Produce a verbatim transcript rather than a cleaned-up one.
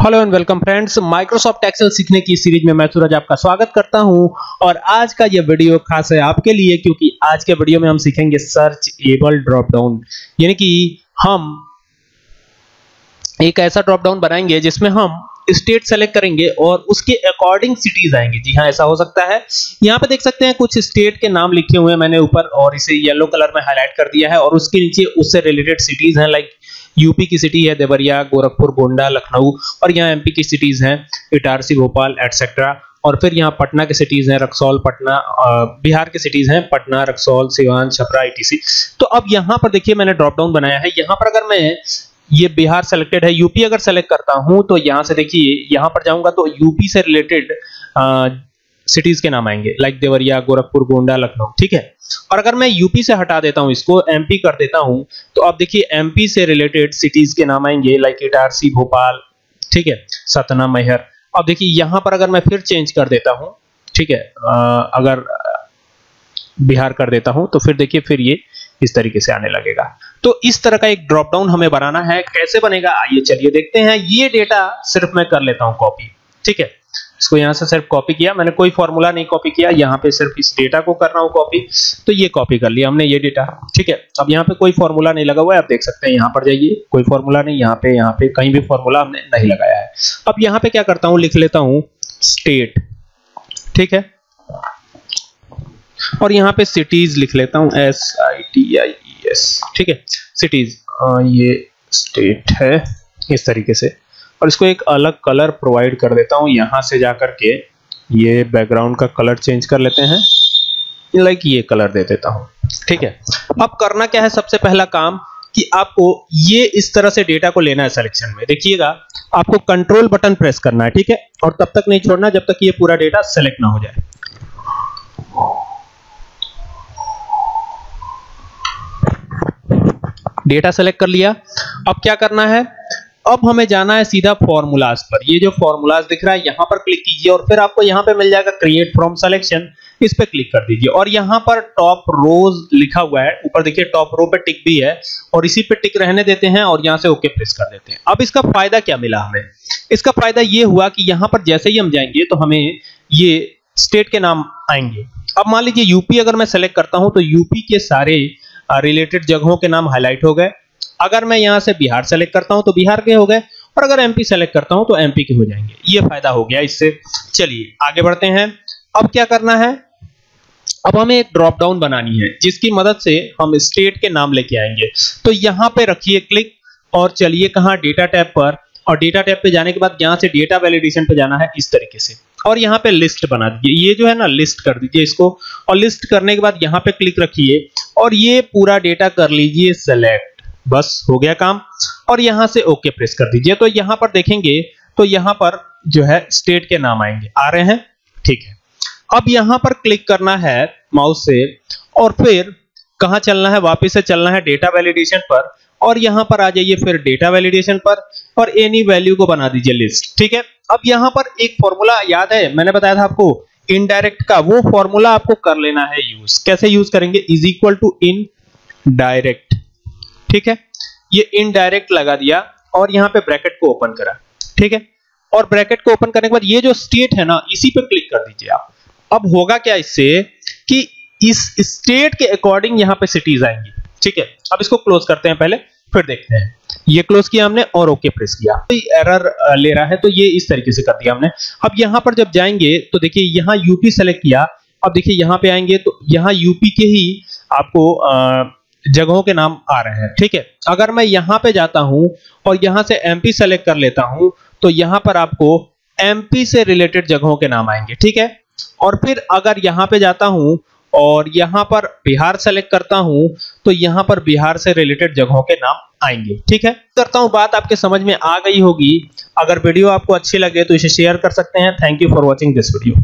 Hello and welcome friends, Microsoft Excel सीखने की series में मैं सूरज आपका स्वागत करता हूं। और आज का ये वीडियो खास है आपके लिए, क्योंकि आज के वीडियो में हम सीखेंगे सर्च एबल ड्रॉप डाउन। यानी कि हम एक ऐसा ड्रॉप डाउन बनाएंगे जिसमें हम स्टेट सेलेक्ट करेंगे और उसके अकॉर्डिंग सिटीज आएंगे। जी हाँ, ऐसा हो सकता है। यहाँ पे देख सकते हैं कुछ स्टेट के नाम लिखे हुए हैं मैंने ऊपर, और इसे येलो कलर में हाईलाइट कर दिया है। और उसके नीचे उससे रिलेटेड सिटीज हैं, लाइक यूपी की सिटी है देवरिया, गोरखपुर, गोंडा, लखनऊ। और यहाँ एमपी की सिटीज हैं इटारसी, भोपाल एटसेट्रा। और फिर यहाँ पटना के सिटीज हैं रक्सौल, पटना। बिहार के सिटीज हैं पटना, रक्सौल, सिवान, छपरा, ईटीसी। तो अब यहाँ पर देखिए मैंने ड्रॉप डाउन बनाया है। यहाँ पर अगर मैं ये बिहार सेलेक्टेड है, यूपी अगर सेलेक्ट करता हूं तो यहां से देखिए यहां पर जाऊंगा तो यूपी से रिलेटेड सिटीज के नाम आएंगे, लाइक देवरिया, गोरखपुर, गोंडा, लखनऊ। ठीक है। और अगर मैं यूपी से हटा देता हूं, इसको एमपी कर देता हूं, तो अब देखिए एमपी से रिलेटेड सिटीज के नाम आएंगे, लाइक इटारसी, भोपाल, ठीक है, सतना, मैहर। अब देखिए यहां पर अगर मैं फिर चेंज कर देता हूं, ठीक है, अगर बिहार कर देता हूं तो फिर देखिए फिर ये इस तरीके से आने लगेगा। तो इस तरह का एक ड्रॉप डाउन हमें बनाना है। कैसे बनेगा आइए चलिए देखते हैं। ये डेटा सिर्फ मैं कर लेता हूं कॉपी। ठीक है, इसको यहां से सिर्फ कॉपी किया मैंने, कोई फॉर्मूला नहीं कॉपी किया, यहां पे सिर्फ इस डेटा को कर रहा हूं कॉपी। तो ये कॉपी कर लिया हमने ये डेटा। ठीक है, अब यहां पे कोई फॉर्मूला नहीं लगा हुआ है, आप देख सकते हैं। यहां पर जाइए, कोई फॉर्मूला नहीं, यहां पे यहां पे कहीं भी फॉर्मूला हमने नहीं लगाया है। अब यहां पे क्या करता हूं, लिख लेता हूं स्टेट। ठीक है, और यहां पे सिटीज लिख लेता हूं, S I T I E S. ठीक है, सिटीज, ये स्टेट है इस तरीके से। और इसको एक अलग कलर प्रोवाइड कर देता हूं। यहां से जाकर के ये बैकग्राउंड का कलर चेंज कर लेते हैं, लाइक ये कलर दे देता हूं। ठीक है, अब करना क्या है, सबसे पहला काम कि आपको ये इस तरह से डेटा को लेना है सिलेक्शन में। देखिएगा आपको कंट्रोल बटन प्रेस करना है, ठीक है, और तब तक नहीं छोड़ना जब तक ये पूरा डेटा सेलेक्ट ना हो जाए। डेटा सेलेक्ट कर लिया। अब क्या करना है, अब हमें जाना है सीधा फॉर्मूलाज पर। ये जो फॉर्मूलाज दिख रहा है यहां पर क्लिक कीजिए और फिर आपको यहां पे मिल जाएगा क्रिएट फ्रॉम सिलेक्शन। इस पे क्लिक कर दीजिए और यहां पर टॉप रोज लिखा हुआ है, ऊपर देखिए टॉप रो पे टिक भी है, और इसी पे टिक रहने देते हैं और यहां से ओके प्रेस कर देते हैं। अब इसका फायदा क्या मिला हमें, इसका फायदा ये हुआ कि यहां पर जैसे ही हम जाएंगे तो हमें ये स्टेट के नाम आएंगे। अब मान लीजिए यूपी अगर मैं सेलेक्ट करता हूं तो यूपी के सारे रिलेटेड जगहों के नाम हाईलाइट हो गए। अगर मैं यहां से बिहार सेलेक्ट करता हूं तो बिहार के हो गए, और अगर एमपी सेलेक्ट करता हूं तो एमपी के हो जाएंगे। ये फायदा हो गया इससे। चलिए आगे बढ़ते हैं। अब क्या करना है, अब हमें एक ड्रॉप डाउन बनानी है जिसकी मदद से हम स्टेट के नाम लेके आएंगे। तो यहां पे रखिए क्लिक और चलिए कहां, डेटा टैब पर। और डेटा टैब पे जाने के बाद यहां से डेटा वैलिडेशन पे जाना है इस तरीके से, और यहां पे लिस्ट बना दीजिए। ये जो है ना, लिस्ट कर दीजिए इसको, और लिस्ट करने के बाद यहां पे क्लिक रखिए और ये पूरा डेटा कर लीजिए सेलेक्ट। बस हो गया काम, और यहां से ओके प्रेस कर दीजिए। तो यहां पर देखेंगे तो यहां पर जो है स्टेट के नाम आएंगे, आ रहे हैं। ठीक है, अब यहां पर क्लिक करना है माउस से और फिर कहां चलना है, वापस से चलना है डेटा वैलिडेशन पर, और यहां पर आ जाइए फिर डेटा वैलिडेशन पर और एनी वैल्यू को बना दीजिए लिस्ट। ठीक है, अब यहां पर एक फॉर्मूला याद है, मैंने बताया था आपको इनडायरेक्ट का, वो फॉर्मूला आपको कर लेना है यूज। कैसे यूज करेंगे, is equal to indirect. ठीक है, ये इनडायरेक्ट लगा दिया और यहां पे ब्रैकेट को ओपन करा। ठीक है, और ब्रैकेट को ओपन करने के बाद ये जो स्टेट है ना, इसी पे क्लिक कर दीजिए आप। अब होगा क्या इससे कि इस स्टेट के अकॉर्डिंग यहां पे सिटीज आएंगी। ठीक है, अब इसको क्लोज करते हैं पहले, फिर देखते हैं। ये क्लोज किया हमने और ओके प्रेस किया, तो एरर ले रहा है, तो ये इस तरीके से कर दिया हमने। अब यहां पर जब जाएंगे तो देखिए यहां यूपी सेलेक्ट किया। अब देखिए यहां पे आएंगे तो यहां यूपी के ही आपको आ, जगहों के नाम आ रहे हैं। ठीक है, अगर मैं यहां पे जाता हूं और यहां से एमपी सेलेक्ट कर लेता हूं तो यहां पर आपको एमपी से रिलेटेड जगहों के नाम आएंगे। ठीक है, और फिर अगर यहां पे जाता हूं और यहां पर बिहार सेलेक्ट करता हूं तो यहां पर बिहार से रिलेटेड जगहों के नाम आएंगे। ठीक है, करता हूं बात आपके समझ में आ गई होगी। अगर वीडियो आपको अच्छी लगे तो इसे शेयर कर सकते हैं। Thank you for watching this video.